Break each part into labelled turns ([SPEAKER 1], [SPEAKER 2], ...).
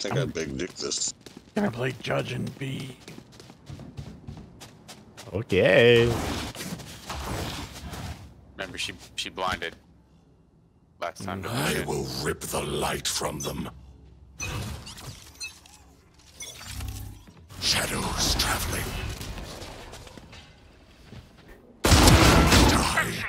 [SPEAKER 1] think I big dick this.
[SPEAKER 2] I play Judge and B.
[SPEAKER 3] Okay.
[SPEAKER 4] Remember, she blinded last time.
[SPEAKER 5] I will rip the light from them. Shadows traveling. Die.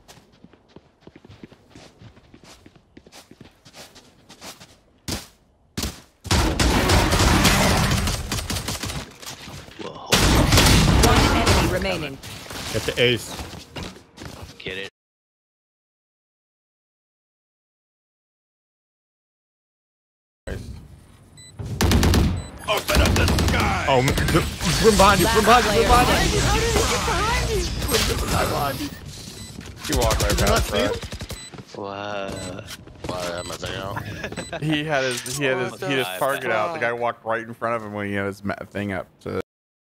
[SPEAKER 6] One enemy remaining.
[SPEAKER 3] Get the ace.
[SPEAKER 7] Get it.
[SPEAKER 2] Open up the sky!
[SPEAKER 3] Oh, swim behind you, swim behind you, swim behind you!
[SPEAKER 2] How did he get behind you? He walked right past us.
[SPEAKER 7] What am I saying?
[SPEAKER 2] He had his target out. The guy walked right in front of him when he had his thing up. To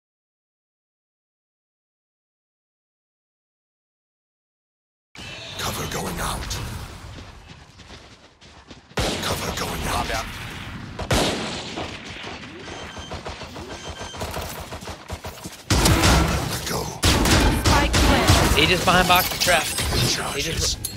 [SPEAKER 5] Cover going out. Cover going out.
[SPEAKER 4] Down.
[SPEAKER 5] Go.
[SPEAKER 6] Spike planted.
[SPEAKER 7] He just behind box trap.
[SPEAKER 5] Charges.